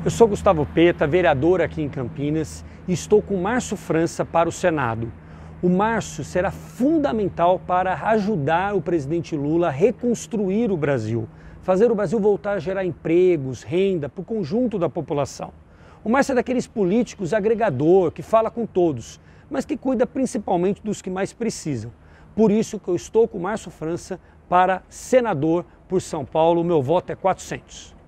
Eu sou Gustavo Peta, vereador aqui em Campinas, e estou com Márcio França para o Senado. O Márcio será fundamental para ajudar o presidente Lula a reconstruir o Brasil, fazer o Brasil voltar a gerar empregos, renda para o conjunto da população. O Márcio é daqueles políticos agregador, que fala com todos, mas que cuida principalmente dos que mais precisam. Por isso que eu estou com o Márcio França para senador por São Paulo. O meu voto é 400.